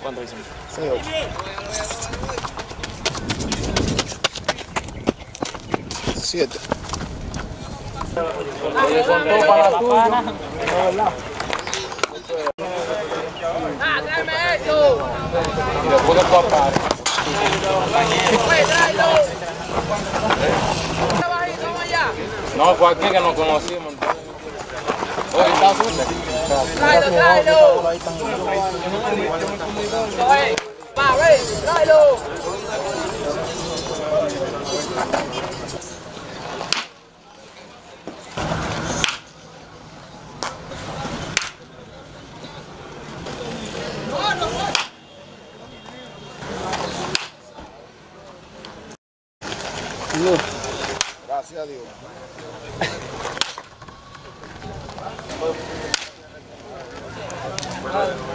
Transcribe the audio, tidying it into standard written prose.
¿Cuánto dicen? 6-8. 7. Le contó para la pana. No, ¿verdad? ¡Tráeme eso! Y después del papá. No, fue aquí que nos conocimos. Oye, ¿está sucia? ¡Tráelo! ¡Va, ven! ¡Tráelo! Gracias a Dios.